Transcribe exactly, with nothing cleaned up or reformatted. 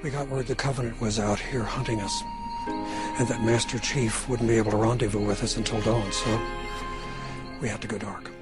We got word the Covenant was out here hunting us, and that Master Chief wouldn't be able to rendezvous with us until dawn, so we had to go dark.